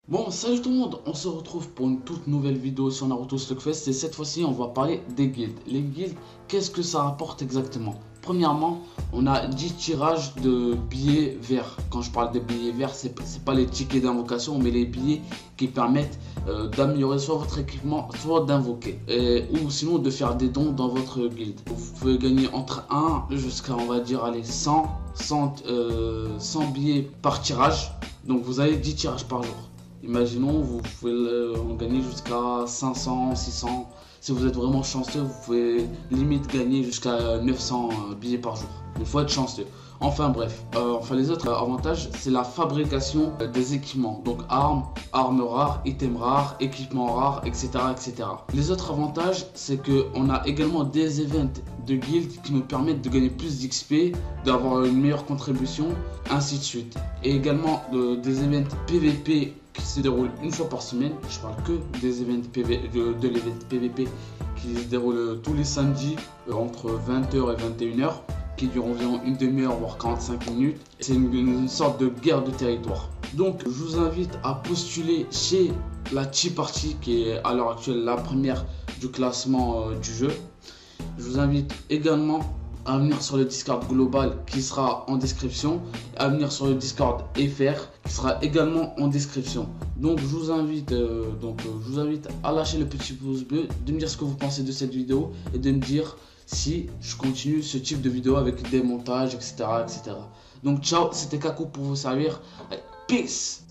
Bon, salut tout le monde, on se retrouve pour une toute nouvelle vidéo sur Naruto Slugfest et cette fois-ci on va parler des guildes. Les guildes, qu'est-ce que ça rapporte exactement? Premièrement, on a 10 tirages de billets verts. Quand je parle de billets verts, c'est pas les tickets d'invocation, mais les billets qui permettent d'améliorer soit votre équipement, soit d'invoquer. Ou sinon de faire des dons dans votre guilde. Vous pouvez gagner entre 1 jusqu'à, on va dire, allez, 100 billets par tirage. Donc vous avez 10 tirages par jour. Imaginons, vous pouvez en gagner jusqu'à 500, 600. Si vous êtes vraiment chanceux, vous pouvez limite gagner jusqu'à 900 billets par jour. Il faut être chanceux. Enfin bref, les autres avantages, c'est la fabrication des équipements. Donc armes rares, items rares, équipements rares, etc., etc. Les autres avantages, c'est qu'on a également des events de guildes qui nous permettent de gagner plus d'XP, d'avoir une meilleure contribution, ainsi de suite. Et également des events PVP qui se déroulent une fois par semaine. Je parle que des events de l'event PVP qui se déroule tous les samedis entre 20h et 21h, qui dure environ une demi-heure voire 45 minutes. C'est une sorte de guerre de territoire. Donc je vous invite à postuler chez la Tea Party qui est à l'heure actuelle la première du classement du jeu. Je vous invite également à venir sur le Discord global qui sera en description, à venir sur le Discord FR qui sera également en description. Donc je vous invite à lâcher le petit pouce bleu, de me dire ce que vous pensez de cette vidéo et de me dire si je continue ce type de vidéo avec des montages, etc. Donc ciao, c'était Kaku pour vous servir. Allez, peace.